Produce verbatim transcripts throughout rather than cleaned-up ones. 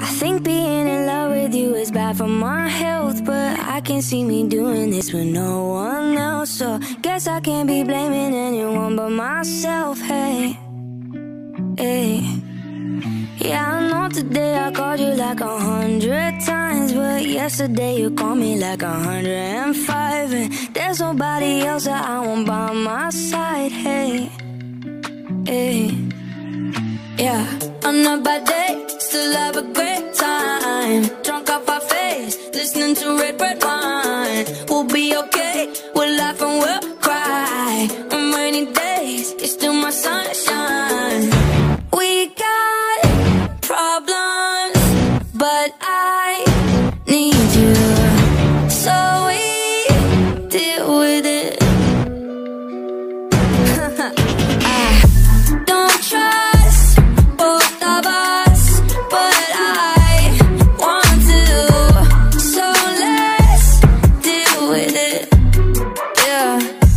think being in love with you is bad for my health, but I can't see me doing this with no one else. So guess I can't be blaming anyone but myself. Hey, hey. Yeah, I know today I called you like a hundred times, but yesterday you called me like a hundred and five. And there's nobody else that I want by my side. Hey, hey. Yeah, on a bad day, still have a great time. Drunk off our face, listening to red, red wine. We'll be okay, we'll laugh and we'll cry. On rainy days, you're still my sunshine. We got problems, but I need you, so we deal with it. I don't trust both of us, but I want to, so let's deal with it. Yeah.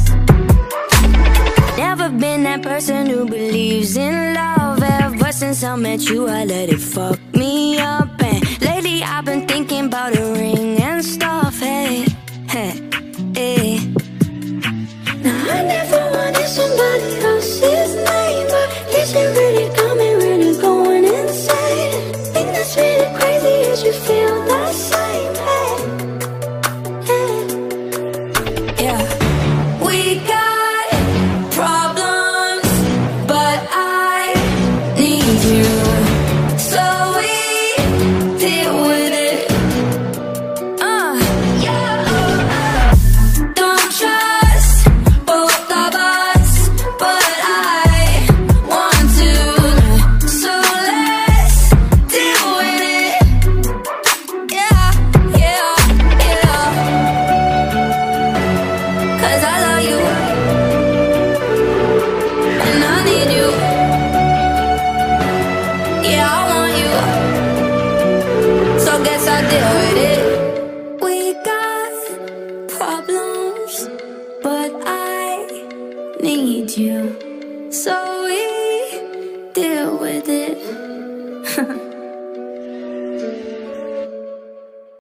Never been that person who believes in love. Ever since I met you, I let it fuck me up. And lately I've been thinking about a ring and stuff. Hey, hey, hey. Now I never wanted somebody else's name, but is it really coming, really going insane? Thing that's really crazy is you feel the same. Hey, hey. Yeah. We got problems, but I need you, so we deal with it. Uh, yeah. Don't trust both of us, but I want to, so let's deal with it. Yeah, yeah, yeah. 'Cause I love you, and I need you. Yeah, I want you, so guess I deal with it. We got problems, but I need you, so we deal with it.